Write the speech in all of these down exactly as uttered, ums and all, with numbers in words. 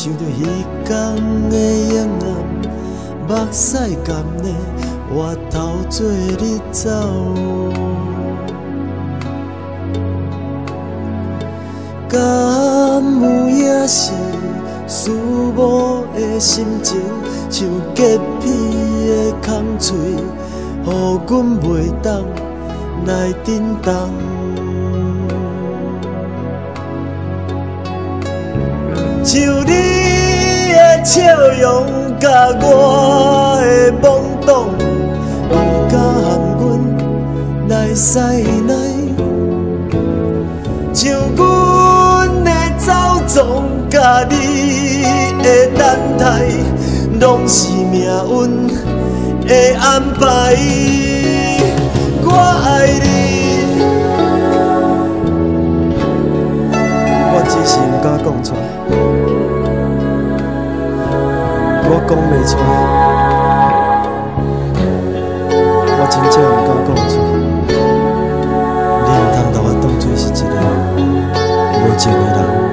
想着彼天的阴暗，目屎干的回头做你走。敢有影是思慕的心情，像结皮的空嘴，予阮袂当来震动。像你的笑容，甲我的懵懂，不敢含阮来塞奶。像阮的走踪，甲你的等待，拢是命运的安排。我爱你，我只是毋敢讲出来，我讲袂出来，我真正毋敢讲出来。你毋通把我当作是一个无情的人。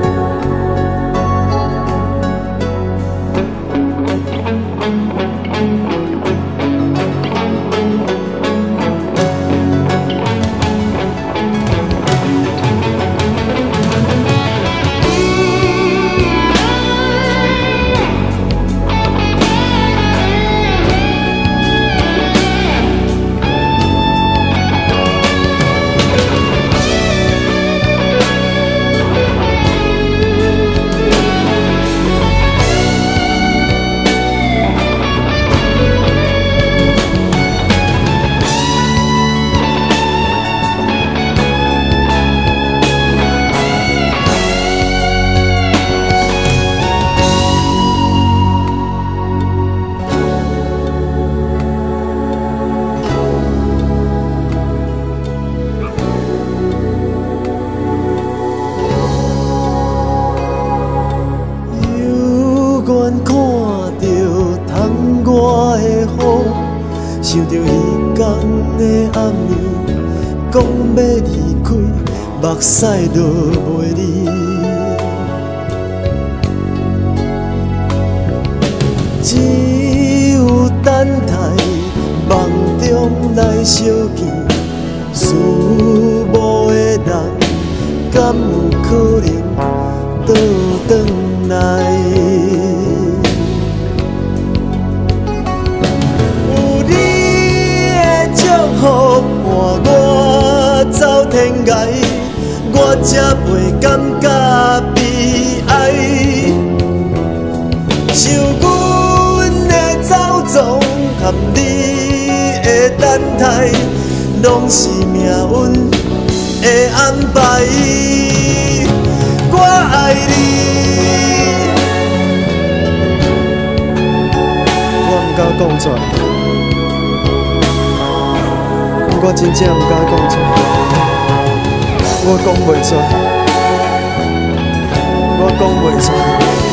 看着窗外的雨，想着彼天的暗暝，讲要离开，目屎落袂离。只有等待梦中来相见，思慕的人，敢有可能倒转来？我走天涯，我才袂感觉悲哀。像阮的走踪，含你的等待，拢是命运的安排。我爱你，我毋敢讲出来。我真正毋敢讲出来，我讲袂出来，我讲袂出来。